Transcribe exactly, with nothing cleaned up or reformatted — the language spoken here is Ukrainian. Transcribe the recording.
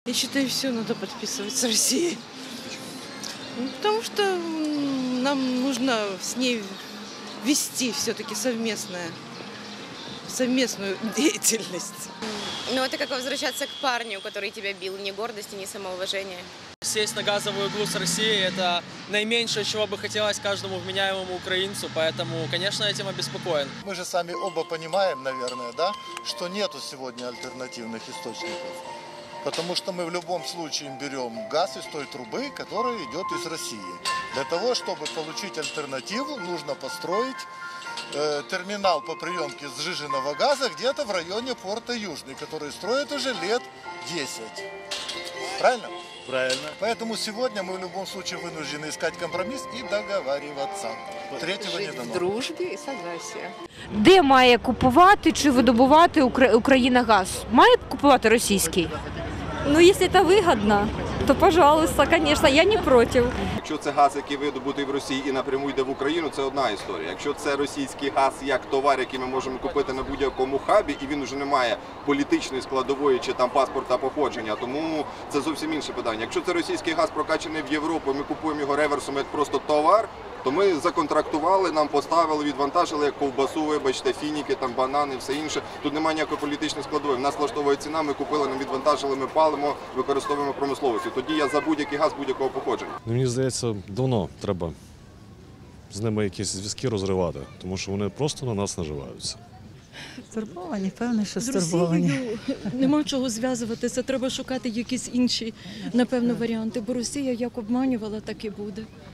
Я считаю, все надо подписывать с Россией. Потому что нам нужно с ней вести все-таки совместное, совместную деятельность. Ну, это как возвращаться к парню, который тебя бил. Ни гордости, ни самоуважения. Сесть на газовую иглу с Россией – это наименьшее, чего бы хотелось каждому вменяемому украинцу, поэтому, конечно, этим обеспокоен. Мы же сами оба понимаем, наверное, да, что нету сегодня альтернативных источников. Потому что мы в любом случае берем газ из той трубы, которая идет из России. Для того, чтобы получить альтернативу, нужно построить э, терминал по приемке сжиженного газа где-то в районе порта Южный, который строят уже лет десять. Правильно? Правильно. Поэтому сегодня мы в любом случае вынуждены искать компромисс и договариваться. Третьего не дано. В дружбі і согласия. Де має купувати чи видобувати Укра- Україна газ? Має купувати російський? Ну, если это выгодно, то, пожалуйста, конечно, я не против. Якщо це газ, який видобутий в Росії і напряму йде в Україну, це одна історія. Якщо це російський газ як товар, який ми можемо купити на будь-якому хабі, і він вже не має політичної складової чи там паспорта походження, тому це зовсім інше питання. Якщо це російський газ прокачаний в Європу, ми купуємо його реверсом як просто товар, то ми законтрактували, нам поставили, відвантажили як ковбасу, вибачте, фініки, там банани, все інше. Тут немає ніякої політичної складової. В нас влаштовує ціна, ми купили, нам відвантажили, ми палимо, використовуємо промисловості. Тоді я за будь-який газ будь-якого походження. Мені здається, давно треба з ними якісь зв'язки розривати, тому що вони просто на нас наживаються. Стурбовані, певно, що З стурбовані. Росією нема чого зв'язуватися, треба шукати якісь інші, напевно, варіанти, бо Росія як обманювала, так і буде.